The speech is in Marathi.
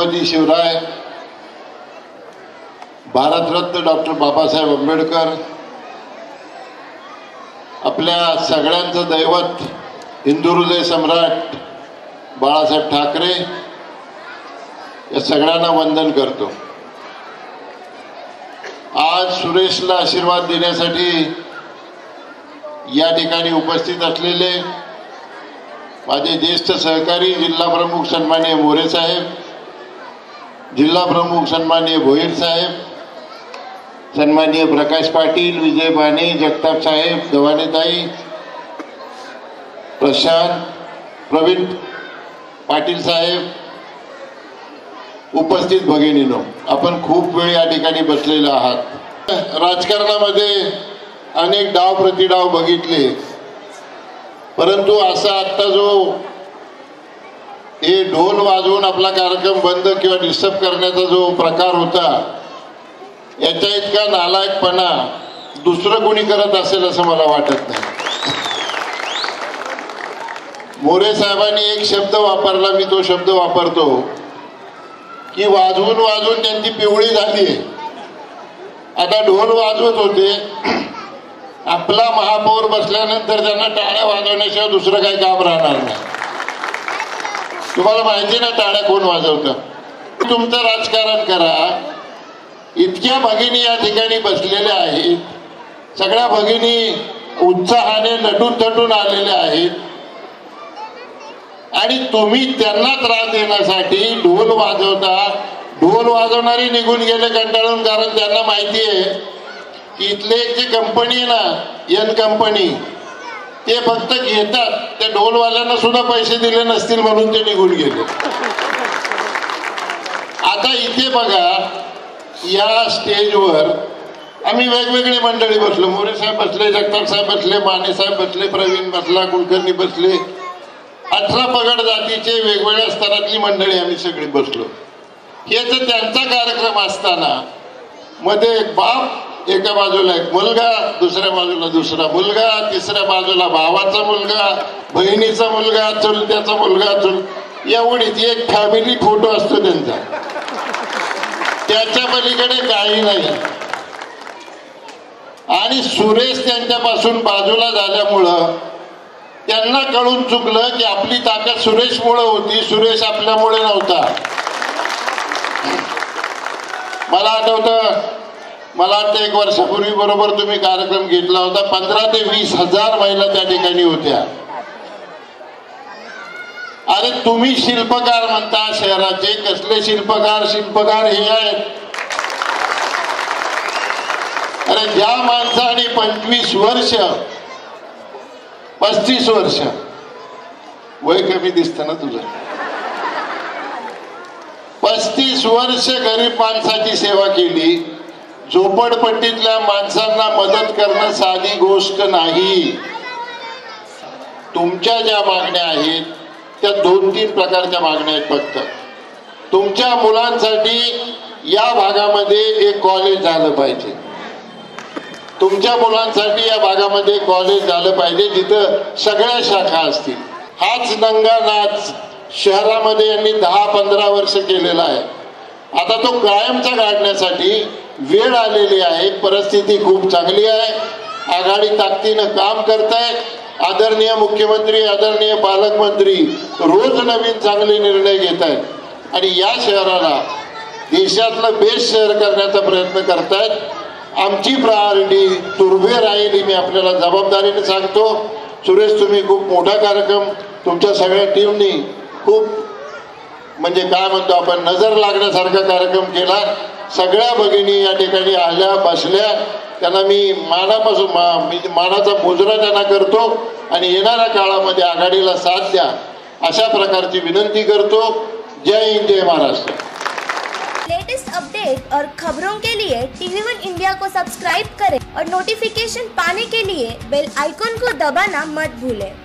छत्रपती शिवराय, भारतरत्न डॉक्टर बाबासाहेब आंबेडकर, आपल्या सगळ्यांचं दैवत हिंदुहृदय सम्राट बाळासाहेब ठाकरे, या सगळ्यांना वंदन करतो। आज सुरेशला आशीर्वाद देण्यासाठी या ठिकाणी उपस्थित असलेले माझे ज्येष्ठ सहकारी जिल्हा प्रमुख सन्माननीय मोरे साहेब, जिल्हा प्रमुख सन्माननीय भोईर साहेब, सन्माननीय प्रकाश पाटील, विजय बाणे, जगताप साहेब, गव्हाणेताई, प्रशांत, प्रवीण पाटील साहेब, उपस्थित भगिनींनो, आपण खूप वेळ या ठिकाणी बसलेले आहात। राजकारणामध्ये अनेक डाव प्रतिडाव बघितले, परंतु असा आता जो हे ढोल वाजवून आपला कार्यक्रम बंद किंवा डिस्टर्ब करण्याचा जो प्रकार होता, याच्या इतका नालायकपणा दुसरं कोणी करत असेल असं मला वाटत नाही। मोरे साहेबांनी एक शब्द वापरला, मी तो शब्द वापरतो की वाजवून वाजवून त्यांची पिवळी झाली। आता ढोल वाजवत होते, आपला महापौर बसल्यानंतर त्यांना टाळ्या वाजवण्याशिवाय दुसरं काही काम राहणार नाही। तुम्हाला माहिती ना टाळ्या कोण वाजवतं? तुमचं राजकारण करा। इतक्या भगिनी या ठिकाणी बसलेल्या आहेत, सगळ्या भगिनी उत्साहाने नटून थटून आलेल्या आहेत आणि तुम्ही त्यांना त्रास देण्यासाठी ढोल वाजवता। ढोल वाजवणारे निघून गेले कंटाळून, कारण त्यांना माहिती आहे की इथले एक जी कंपनी आहे ना, एन कंपनी, ते फक्त घेतात, त्या ढोलवाल्यांना सुद्धा पैसे दिले नसतील म्हणून ते निघून गेले। आता इथे बघा, या स्टेजवर आम्ही वेगवेगळी मंडळी बसलो, मोरे साहेब बसले, जगताप साहेब बसले, माने साहेब बसले, प्रवीण बसला, कुलकर्णी बसले, 18 पगड जातीचे वेगवेगळ्या स्तरातली मंडळी आम्ही सगळी बसलो। हेच त्यांचा कार्यक्रम असताना मध्ये एक बाप, एका बाजूला एक मुलगा, दुसऱ्या बाजूला दुसरा मुलगा, तिसऱ्या बाजूला भावाचा मुलगा, बहिणीचा मुलगा, चुलत्याचा मुलगा, एवढीच एक फॅमिली फोटो असतो त्यांचा, त्याच्या पलीकडे काही नाही। आणि सुरेश त्यांच्यापासून बाजूला झाल्यामुळं त्यांना कळून चुकलं की आपली ताकद सुरेशमुळे होती, सुरेश आपल्यामुळे नव्हता। मला आठवतं, मला वाटतं 1 वर्षापूर्वी बरोबर तुम्ही कार्यक्रम घेतला होता, 15 ते 20 हजार महिला त्या ठिकाणी होत्या। अरे तुम्ही शिल्पकार म्हणता शहराचे, कसले शिल्पकार? शिल्पकार हे आहेत, अरे ज्या माणसाने 25 वर्ष 35 वर्ष, वय कमी दिसतं ना तुझं, 35 वर्ष गरीब माणसाची सेवा केली। झोपडपट्टीतल्या माणसांना मदत करणं साधी गोष्ट नाही। तुमच्या ज्या मागण्या आहेत त्या 2-3 प्रकारच्या मागण्या आहेत फक्त। तुमच्या मुलांसाठी या भागामध्ये एक कॉलेज झालं पाहिजे, तुमच्या मुलांसाठी या भागामध्ये कॉलेज झालं पाहिजे जिथं सगळ्या शाखा असतील। हाच नंगा नाच शहरामध्ये यांनी 10-15 वर्ष केलेला आहे, आता तो कायमचा काढण्यासाठी वेळ आलेली आहे। परिस्थिती खूप चांगली आहे, आघाडी ताकदीनं काम करताय, आदरणीय मुख्यमंत्री, आदरणीय पालकमंत्री रोज नवीन चांगले निर्णय घेत आहेत आणि या शहराला देशातलं बेस्ट शहर करण्याचा प्रयत्न करतायत। आमची प्रायोरिटी तुर्भे राहील, मी आपल्याला जबाबदारीने सांगतो। सुरेश, तुम्ही खूप मोठा कार्यक्रम तुमच्या सगळ्या टीमनी खूप म्हणजे काय म्हणतो आपण नजर लागण्यासारखा कार्यक्रम केला। सगळ्या भगिनी या ठिकाणी आल्या, बसल्या, त्यांना मी मानाचा मुजरा त्यांना करतो आणि येणाऱ्या काळामध्ये आघाडीला साथ द्या अशा प्रकारची विनंती करतो। जय हिंद, जय महाराष्ट्र। लेटेस्ट अपडेट और खबरों के लिए TV1 इंडिया को सब्सक्राइब करें और नोटिफिकेशन पाने के लिए बेल आइकॉन को दबाना मत भूलें।